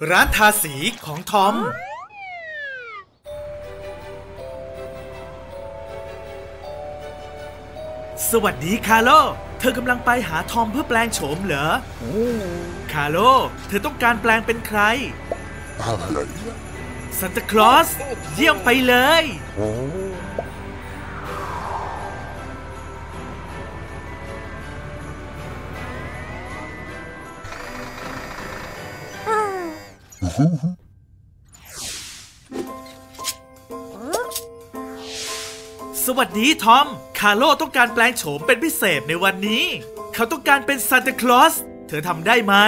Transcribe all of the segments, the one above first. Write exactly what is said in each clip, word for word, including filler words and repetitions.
ร้านทาสีของทอมสวัสดีคาร์โลเธอกำลังไปหาทอมเพื่อแปลงโฉมเหรอคาร์โลเธอต้องการแปลงเป็นใครซานตาคลอสเยี่ยมไปเลยสวัสดีทอมคาร์โลต้องการแปลงโฉมเป็นพิเศษในวันนี้เขาต้องการเป็นซานตาคลอสเธอทำได้ไหม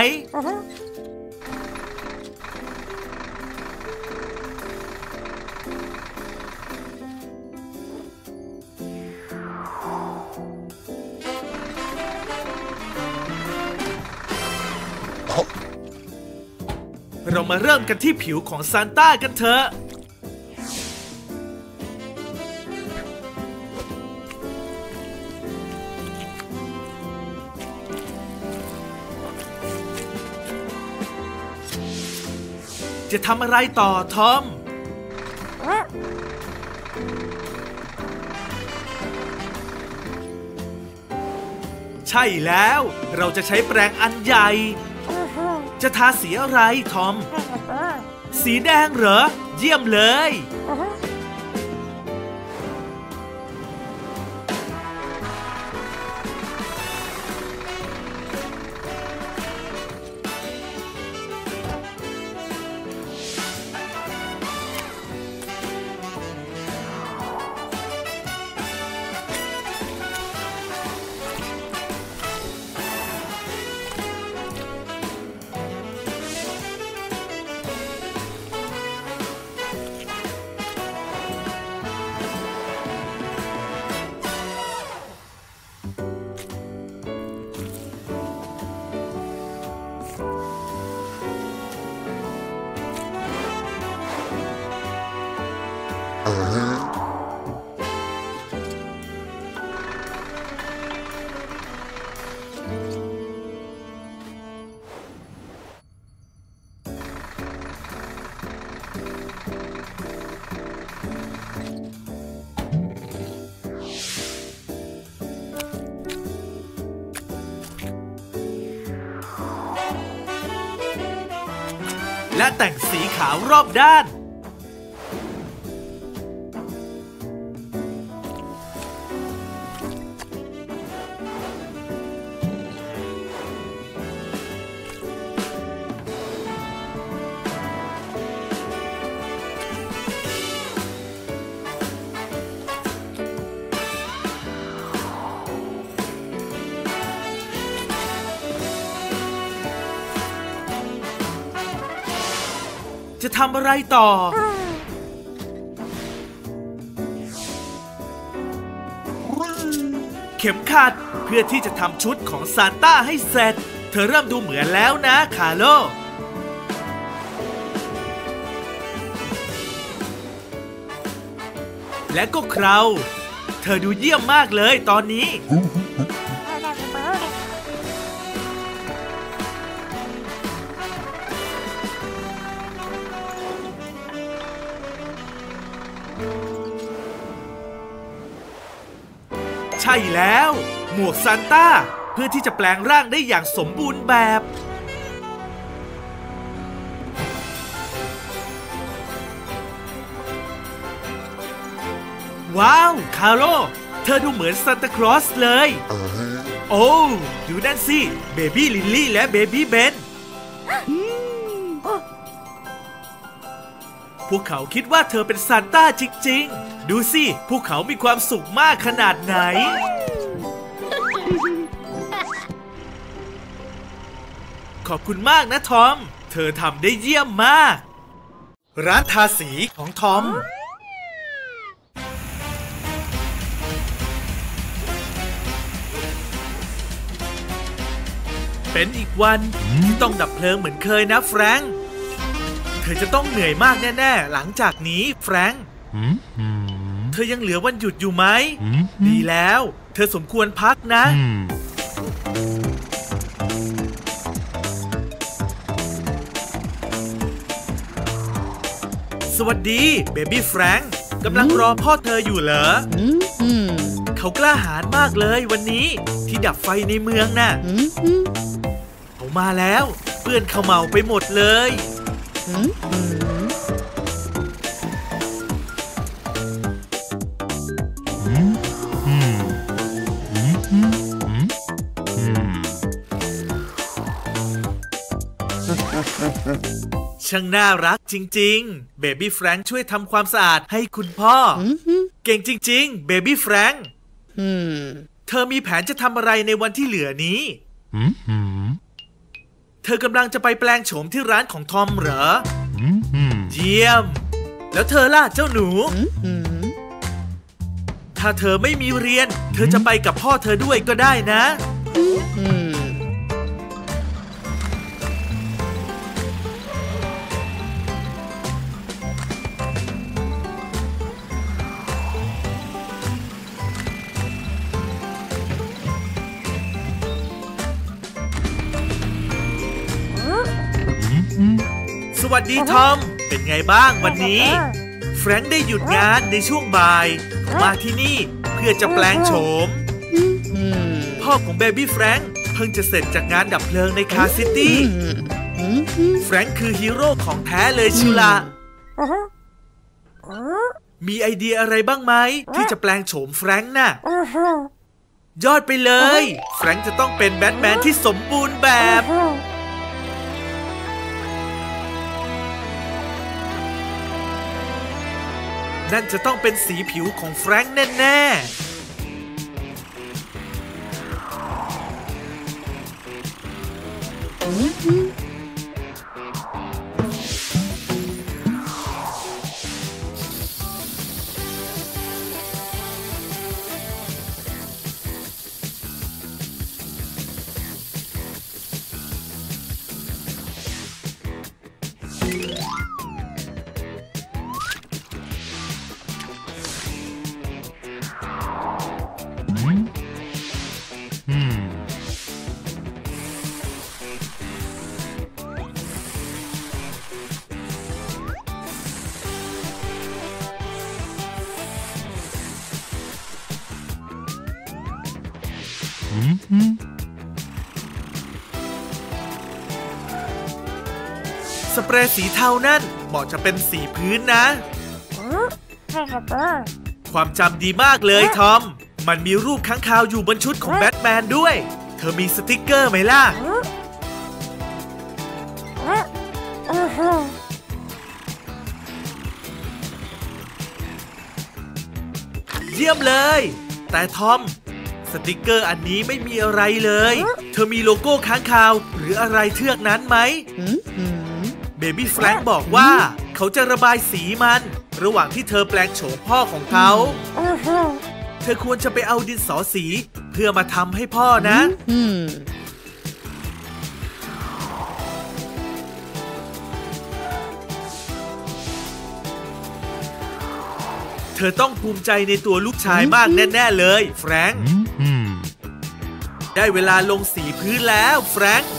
เรามาเริ่มกันที่ผิวของซานต้ากันเถอะจะทำอะไรต่อทอมใช่แล้วเราจะใช้แปรงอันใหญ่จะทาสีอะไรทอมสีแดงเหรอเยี่ยมเลยและแต่งสีขาวรอบด้านจะทำอะไรต่อเข็มขัดเพื่อที่จะทำชุดของซานต้าให้เสร็จเธอเริ่มดูเหมือนแล้วนะคาร์โลและก็เคราเธอดูเยี่ยมมากเลยตอนนี้ใช่แล้วหมวกซานต้าเพื่อที่จะแปลงร่างได้อย่างสมบูรณ์แบบว้าวคาร์โลเธอดูเหมือนซานตาคลอสเลย uh-huh. โอ้ดูนั่นสิเบบี้ลิลลี่และเบบี้เบน พวกเขาคิดว่าเธอเป็นซานต้าจริงๆดูสิพวกเขามีความสุขมากขนาดไหนขอบคุณมากนะทอมเธอทำได้เยี่ยมมากร้านทาสีของทอมเป็นอีกวันที่ต้องดับเพลิงเหมือนเคยนะแฟรงค์เธอจะต้องเหนื่อยมากแน่ๆหลังจากนี้แฟรงค์เธอยังเหลือวันหยุดอยู่ไหมดีแล้วเธอสมควรพักนะสวัสดีเบบี้แฟรงค์กำลังรอพ่อเธออยู่เหรอเขากล้าหาญมากเลยวันนี้ที่ดับไฟในเมืองน่ะเขามาแล้วเปื้อนขม่าเมาไปหมดเลยช่างน่ารักจริงๆเบบี้แฟรงค์ช่วยทำความสะอาดให้คุณพ่อเก่งจริงๆเบบี้แฟรงค์เธอมีแผนจะทำอะไรในวันที่เหลือนี้เธอกำลังจะไปแปลงโฉมที่ร้านของทอมเหรอเยี่ยมแล้วเธอล่ะเจ้าหนูถ้าเธอไม่มีเรียนเธอจะไปกับพ่อเธอด้วยก็ได้นะสวัสดีทอมเป็นไงบ้างวันนี้แฟรงค์ได้หยุดงานในช่วงบ่ายมาที่นี่เพื่อจะแปลงโฉมพ่อของเบบี้แฟรงค์เพิ่งจะเสร็จจากงานดับเพลิงในคาซิตี้แฟรงค์คือฮีโร่ของแท้เลยชิล่ะมีไอเดียอะไรบ้างไหมที่จะแปลงโฉมแฟรงค์น่ะยอดไปเลยแฟรงค์จะต้องเป็นแบทแมนที่สมบูรณ์แบบนั่นจะต้องเป็นสีผิวของแฟรงค์แน่สเปรย์สีเทานั่นเหมาะจะเป็นสีพื้นนะความจำดีมากเลยทอมมันมีรูปค้างคาวอยู่บนชุดของแบทแมนด้วยเธอมีสติกเกอร์ไหมล่ะเยี่ยมเลยแต่ทอมสติกเกอร์อันนี้ไม่มีอะไรเลยเธอมีโลโก้ค้างคาวหรืออะไรเทือกนั้นไหมเบบี้แฟรงค์บอกว่าเขาจะระบายสีมันระหว่างที่เธอแปลงโฉมพ่อของเขาเธอควรจะไปเอาดินสอสีเพื่อมาทำให้พ่อนะเธอต้องภูมิใจในตัวลูกชายมากแน่ๆเลยแฟรงค์ได้เวลาลงสีพื้นแล้วแฟรงค์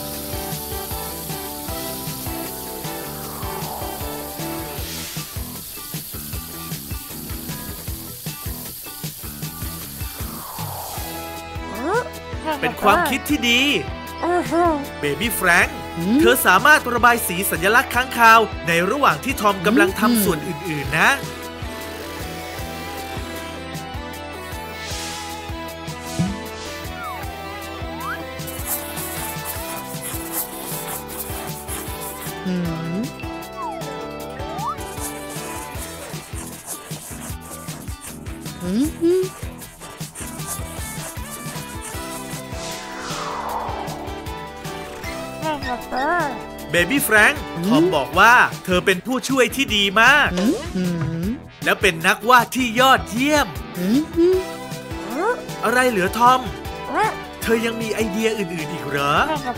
เป็นความคิดที่ดีเบบี้แฟรงค์เธอสามารถระบายสีสัญลักษณ์ค้างคาวในระหว่างที่ทอมกำลังทำส่วนอื่นๆนะเบบี้แฟรงค์ทอมบอกว่าเธอเป็นผู้ช่วยที่ดีมากและเป็นนักวาดที่ยอดเยี่ยมอะไรเหลือทอมเธอยังมีไอเดียอื่นๆอีกเหรอ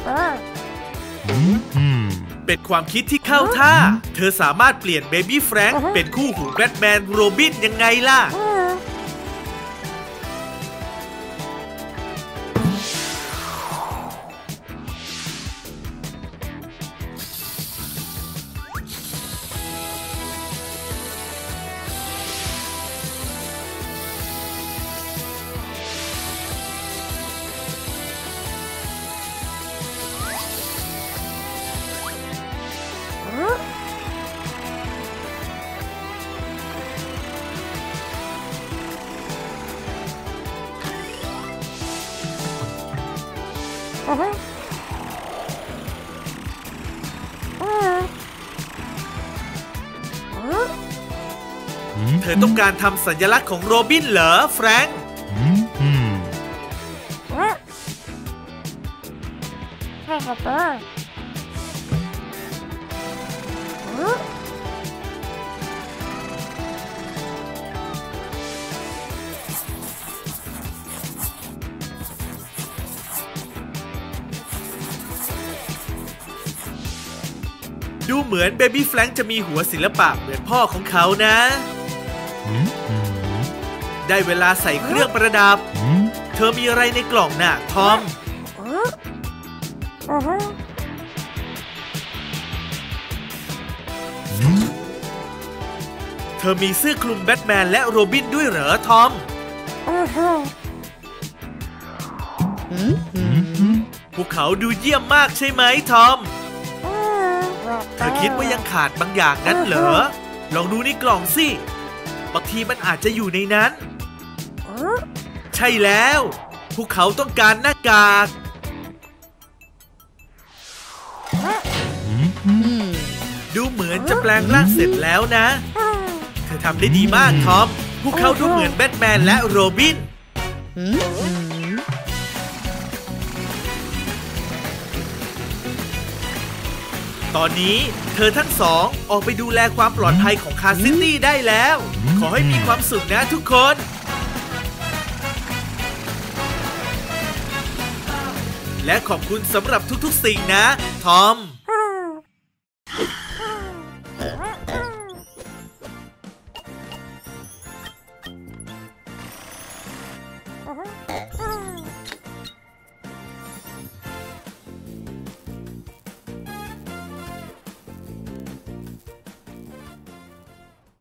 เป็นความคิดที่เข้าท่าเธอสามารถเปลี่ยนเบบี้แฟรงค์เป็นคู่หูแบทแมนโรบินยังไงล่ะ เธอต้องการทำสัญลักษณ์ของโรบินเหรอแฟรงค์ดูเหมือนเบบี้แฟรงค์จะมีหัวศิลปะเหมือนพ่อของเขานะได้เวลาใส่เครื่องประดับเธอมีอะไรในกล่องน่ะทอมเธอมีเสื้อคลุมแบทแมนและโรบินด้วยเหรอทอมพวกเขาดูเยี่ยมมากใช่ไหมทอมเธอคิดว่ายังขาดบางอย่างงั้นเหรอลองดูในกล่องสิบางทีมันอาจจะอยู่ในนั้นใช่แล้วพวกเขาต้องการหน้ากากดูเหมือนจะแปลงร่างเสร็จแล้วนะเธอทำได้ดีมากทอมพวกเขาดูเหมือนแบทแมนและโรบินตอนนี้เธอทั้งสองออกไปดูแลความปลอดภัยของคาร์ซิตี้ได้แล้วขอให้มีความสุขนะทุกคนและขอบคุณสำหรับทุกๆสิ่งนะทอม